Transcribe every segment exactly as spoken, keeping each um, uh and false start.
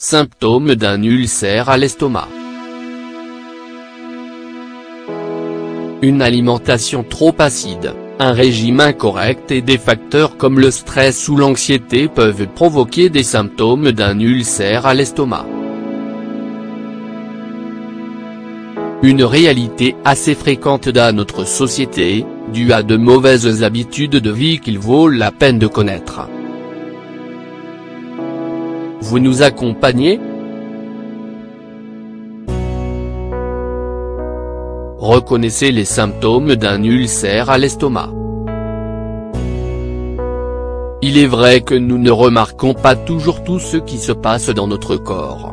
Symptômes d'un ulcère à l'estomac. Une alimentation trop acide, un régime incorrect et des facteurs comme le stress ou l'anxiété peuvent provoquer des symptômes d'un ulcère à l'estomac. Une réalité assez fréquente dans notre société, due à de mauvaises habitudes de vie qu'il vaut la peine de connaître. Vous nous accompagnez ? Reconnaissez les symptômes d'un ulcère à l'estomac. Il est vrai que nous ne remarquons pas toujours tout ce qui se passe dans notre corps.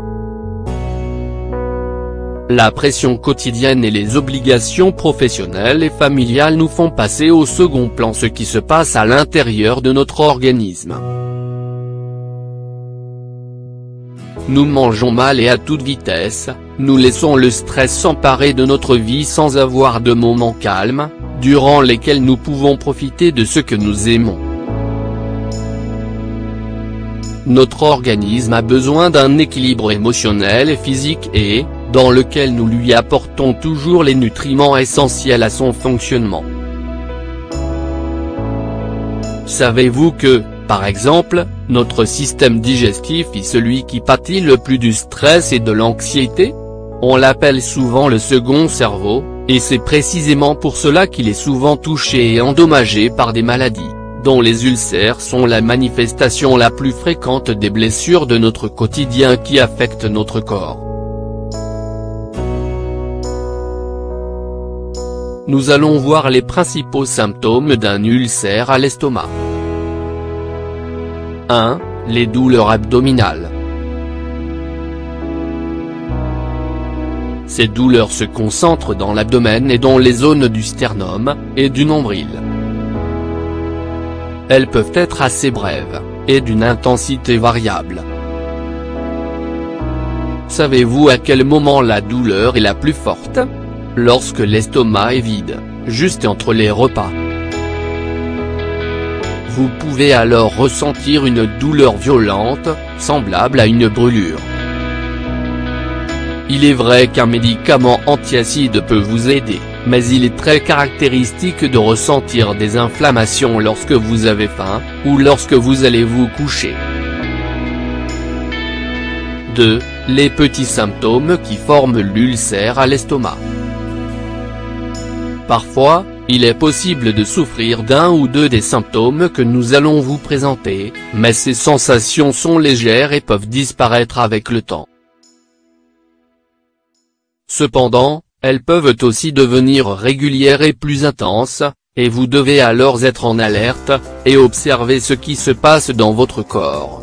La pression quotidienne et les obligations professionnelles et familiales nous font passer au second plan ce qui se passe à l'intérieur de notre organisme. Nous mangeons mal et à toute vitesse, nous laissons le stress s'emparer de notre vie sans avoir de moments calmes, durant lesquels nous pouvons profiter de ce que nous aimons. Notre organisme a besoin d'un équilibre émotionnel et physique et, dans lequel nous lui apportons toujours les nutriments essentiels à son fonctionnement. Savez-vous que, par exemple, notre système digestif est celui qui pâtit le plus du stress et de l'anxiété ? On l'appelle souvent le second cerveau, et c'est précisément pour cela qu'il est souvent touché et endommagé par des maladies, dont les ulcères sont la manifestation la plus fréquente des blessures de notre quotidien qui affectent notre corps. Nous allons voir les principaux symptômes d'un ulcère à l'estomac. un. Les douleurs abdominales. Ces douleurs se concentrent dans l'abdomen et dans les zones du sternum, et du nombril. Elles peuvent être assez brèves, et d'une intensité variable. Savez-vous à quel moment la douleur est la plus forte ? Lorsque l'estomac est vide, juste entre les repas. Vous pouvez alors ressentir une douleur violente, semblable à une brûlure. Il est vrai qu'un médicament antiacide peut vous aider, mais il est très caractéristique de ressentir des inflammations lorsque vous avez faim, ou lorsque vous allez vous coucher. deux. Les petits symptômes qui forment l'ulcère à l'estomac. Parfois, il est possible de souffrir d'un ou deux des symptômes que nous allons vous présenter, mais ces sensations sont légères et peuvent disparaître avec le temps. Cependant, elles peuvent aussi devenir régulières et plus intenses, et vous devez alors être en alerte, et observer ce qui se passe dans votre corps.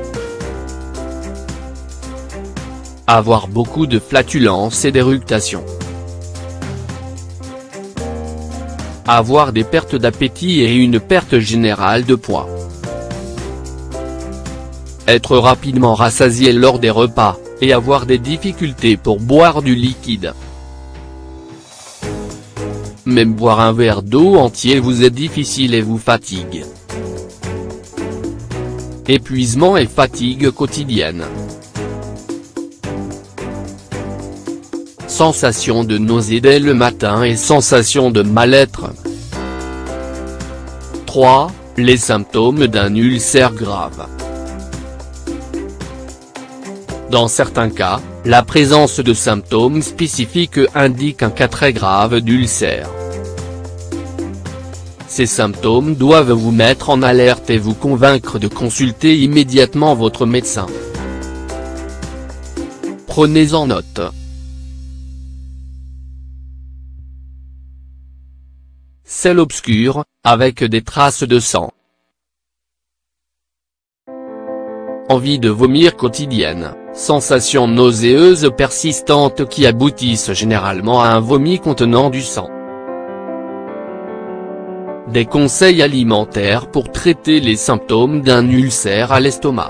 Avoir beaucoup de flatulences et d'éructations. Avoir des pertes d'appétit et une perte générale de poids. Être rapidement rassasié lors des repas, et avoir des difficultés pour boire du liquide. Même boire un verre d'eau entier vous est difficile et vous fatigue. Épuisement et fatigue quotidienne. Sensation de nausée dès le matin et sensation de mal-être. trois. Les symptômes d'un ulcère grave. Dans certains cas, la présence de symptômes spécifiques indique un cas très grave d'ulcère. Ces symptômes doivent vous mettre en alerte et vous convaincre de consulter immédiatement votre médecin. Prenez-en note. Selle obscur, avec des traces de sang. Envie de vomir quotidienne, sensations nauséeuses persistantes qui aboutissent généralement à un vomi contenant du sang. Des conseils alimentaires pour traiter les symptômes d'un ulcère à l'estomac.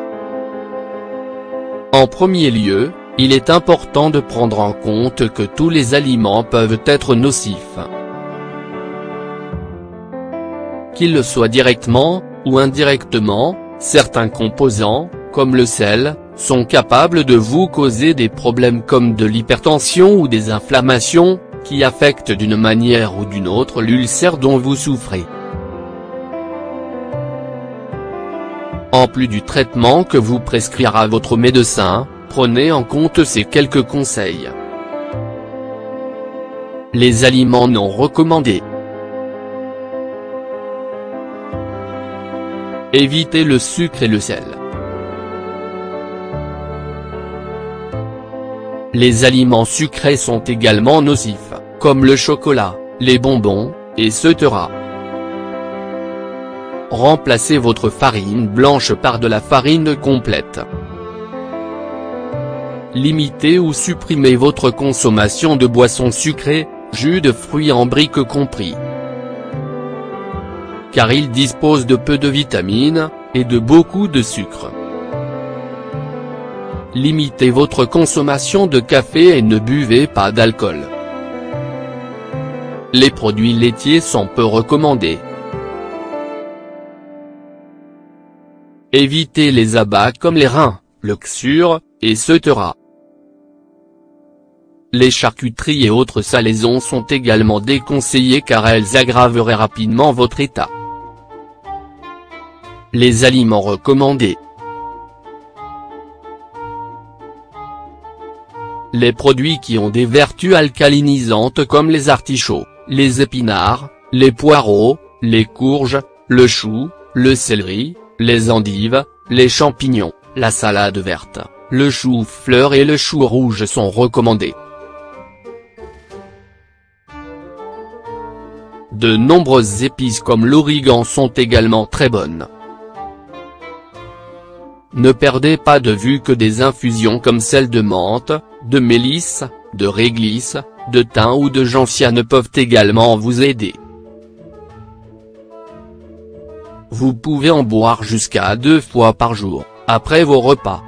En premier lieu, il est important de prendre en compte que tous les aliments peuvent être nocifs. Qu'ils le soient directement, ou indirectement, certains composants, comme le sel, sont capables de vous causer des problèmes comme de l'hypertension ou des inflammations, qui affectent d'une manière ou d'une autre l'ulcère dont vous souffrez. En plus du traitement que vous prescrira votre médecin, prenez en compte ces quelques conseils. Les aliments non recommandés. Évitez le sucre et le sel. Les aliments sucrés sont également nocifs, comme le chocolat, les bonbons, et cetera. Remplacez votre farine blanche par de la farine complète. Limitez ou supprimez votre consommation de boissons sucrées, jus de fruits en briques compris. Car ils disposent de peu de vitamines, et de beaucoup de sucre. Limitez votre consommation de café et ne buvez pas d'alcool. Les produits laitiers sont peu recommandés. Évitez les abats comme les reins, le ksuur, et cetera. Les charcuteries et autres salaisons sont également déconseillées car elles aggraveraient rapidement votre état. Les aliments recommandés. Les produits qui ont des vertus alcalinisantes comme les artichauts, les épinards, les poireaux, les courges, le chou, le céleri, les endives, les champignons, la salade verte, le chou-fleur et le chou rouge sont recommandés. De nombreuses épices comme l'origan sont également très bonnes. Ne perdez pas de vue que des infusions comme celle de menthe, de mélisse, de réglisse, de thym ou de gentiane peuvent également vous aider. Vous pouvez en boire jusqu'à deux fois par jour, après vos repas.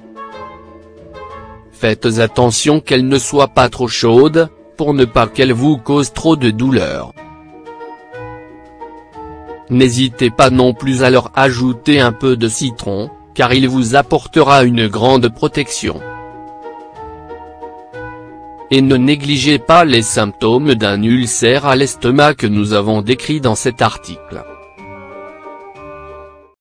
Faites attention qu'elle ne soit pas trop chaude, pour ne pas qu'elle vous cause trop de douleur. N'hésitez pas non plus à leur ajouter un peu de citron, car il vous apportera une grande protection. Et ne négligez pas les symptômes d'un ulcère à l'estomac que nous avons décrits dans cet article.